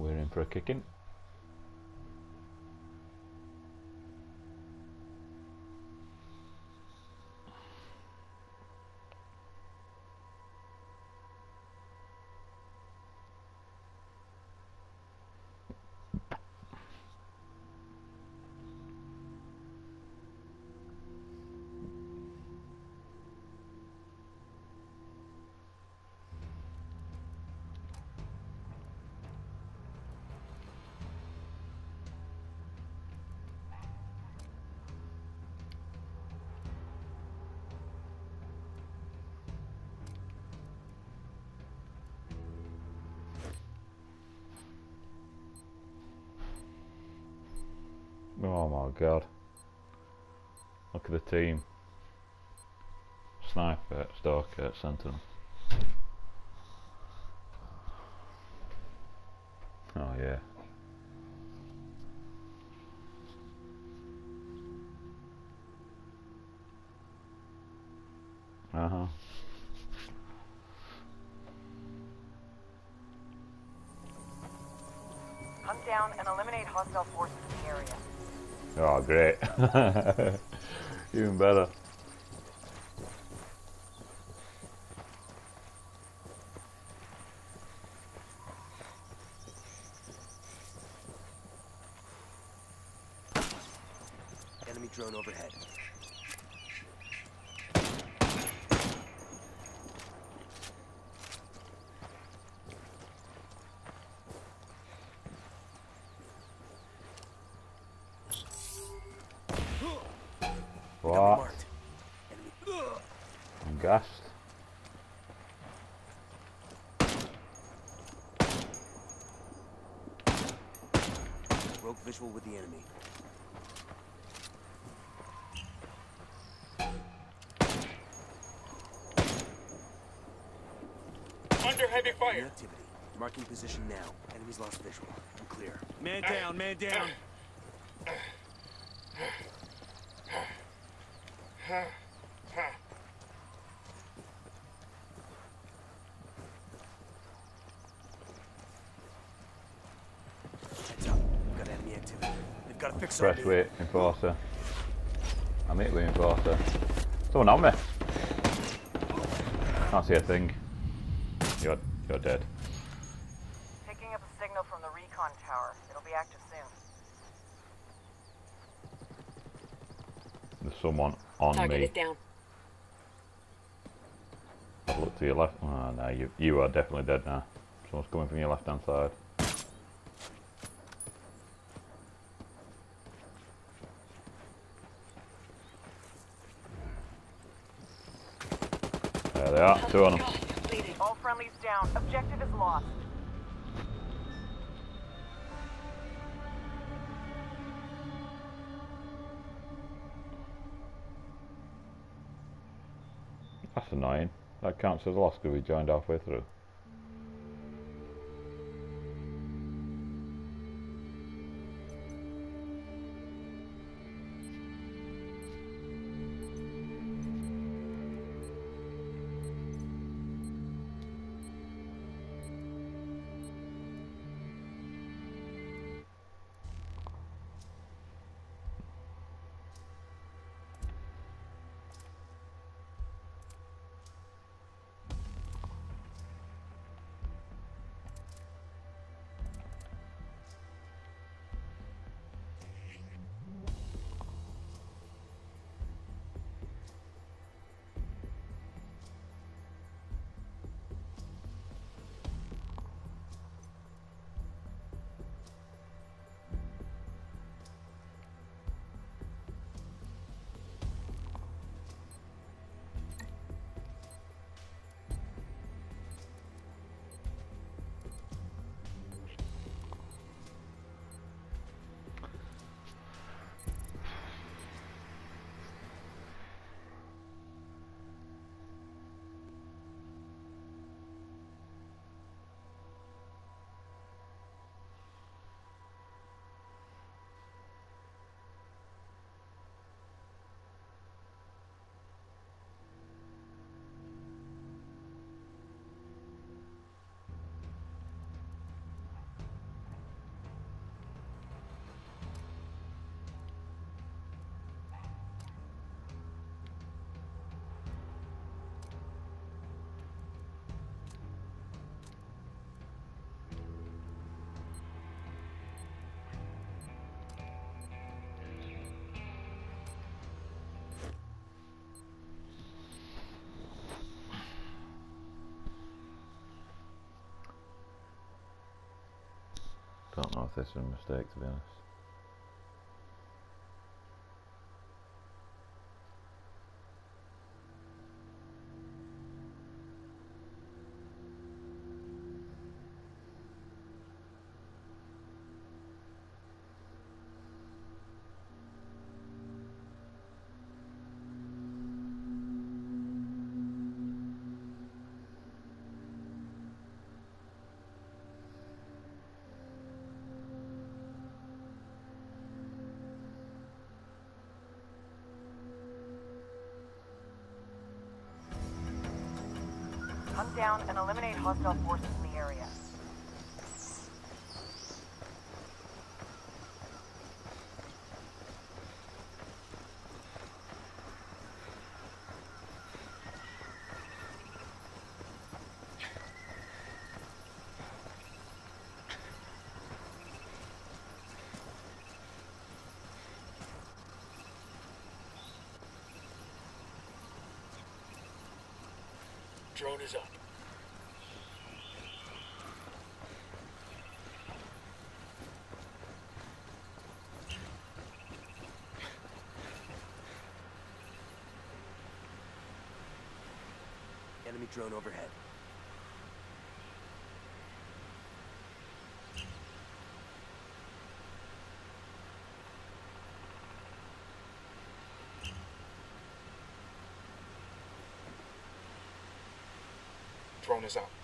We're in for a kicking. Oh my god. Look at the team. Sniper, Stalker, Sentinel. Oh yeah. Uh-huh. Hunt down and eliminate hostile forces in the area. Oh great. Even better. Enemy drone overhead. What? Marked. Enemy. I'm gassed. Rogue visual with the enemy. Under heavy New fire. activity. Marking position now. Enemy's lost visual. I'm clear. Man down, man down. Heads up. We've got enemy activity. They've got to fix our Fresh lead. weight, enforcer. I'm hit with enforcer. Someone on me. Can't see a thing. You're dead. Picking up a signal from the recon tower. It'll be active soon. There's someone on Target me. is down. I've looked to your left. Oh no, you are definitely dead now. Someone's coming from your left hand side. There they are, two on them. Bleeding. All friendlies down. Objective is lost. That's annoying. That counts as a loss because we joined halfway through. Oh, this is a mistake, to be honest. Hunt down and eliminate hostile forces in the area. Drone is up. Enemy drone overhead. Drone is out.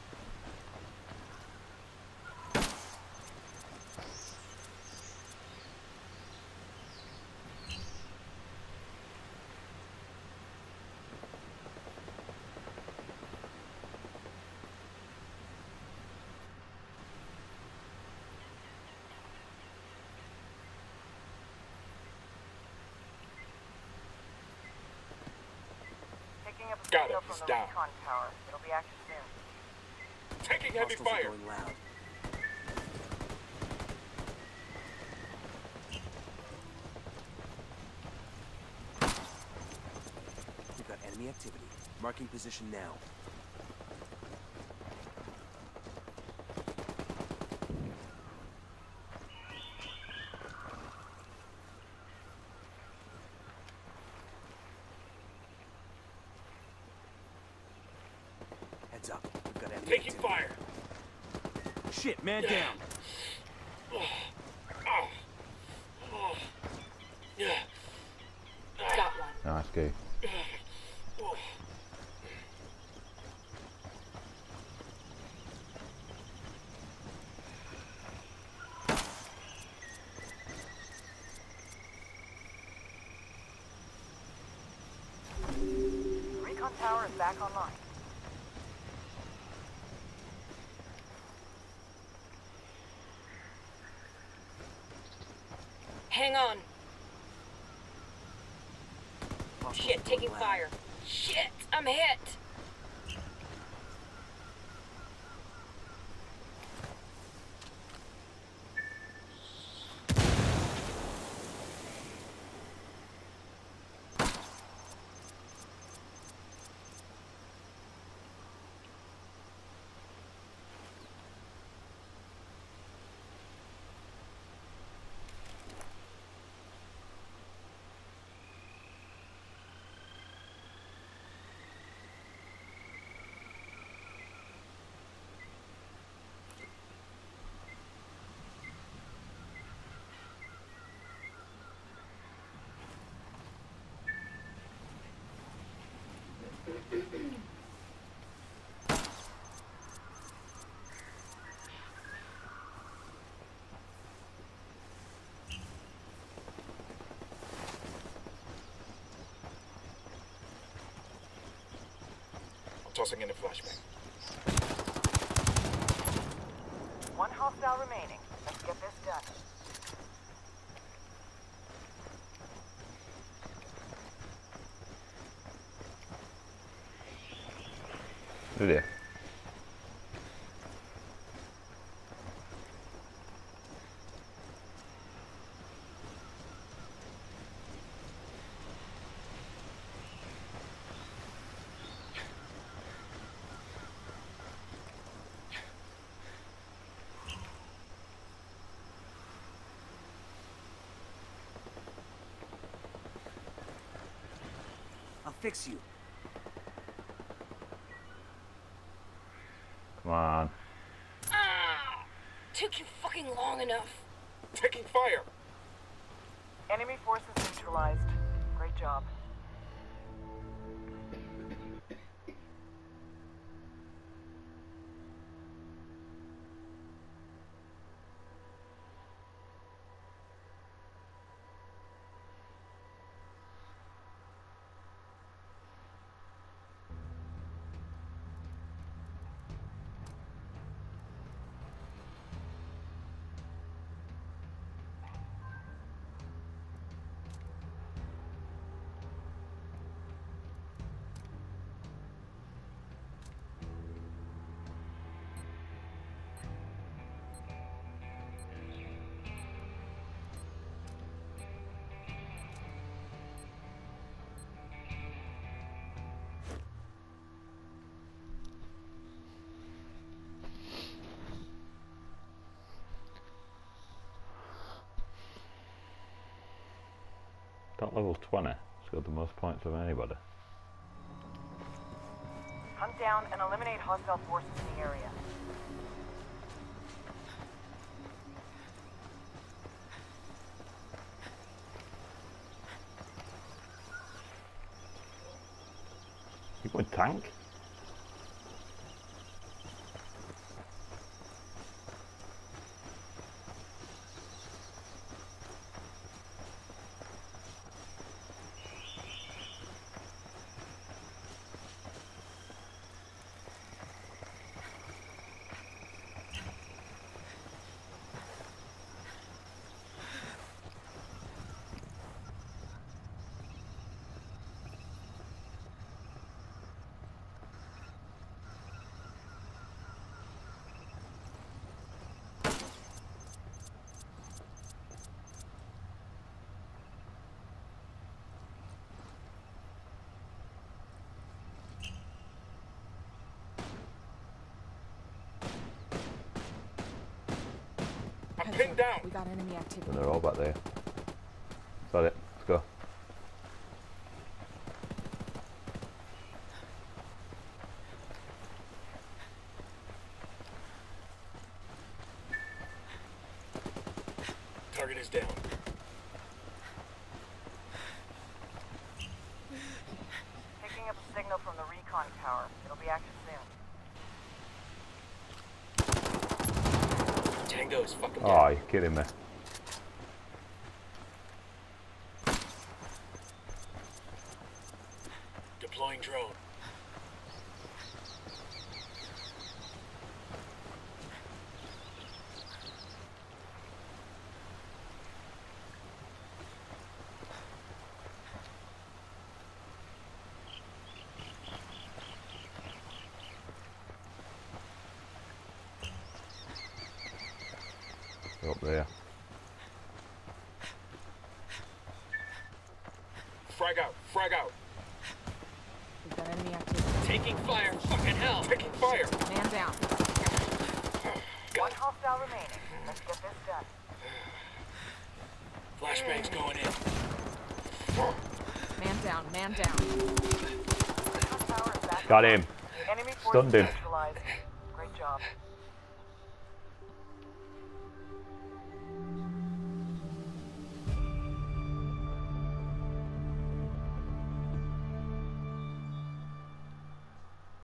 Picking up a Got signal it. from It's the down. recon tower. It'll be active soon. Taking heavy Hostiles are fire. going loud. We've got enemy activity. Marking position now. Heads up. We've got enemy Taking activity. fire. Shit, man down. Got one. Nice go. The recon tower is back online. Hang on. Hostiles Shit, are going taking loud. fire. Shit, I'm hit. I'm tossing in a flashbang. One hostile remaining. Let's get this done. There. fix you. Come on. Ah! Took you fucking long enough. Taking fire. Enemy forces neutralized. Great job. Got level 20. Scored the most points of anybody. Hunt down and eliminate hostile forces in the area. You going tank? I'm pinned down. We got enemy activity. And they're all back there. Is that it? Let's go. Target is down. Picking up a signal from the recon tower. It'll be active soon. Tango is fucking Oh, down. you're kidding me. Deploying drone. They're up there. Frag out. Frag out. We've got enemy activity. Taking fire, fucking hell. Taking fire. Man down. One hostile remaining. Let's get this done. Flashbang's going in. Man down. Man down. Recon tower is back. Got him. Enemy forces Stunned him. neutralized. Great job.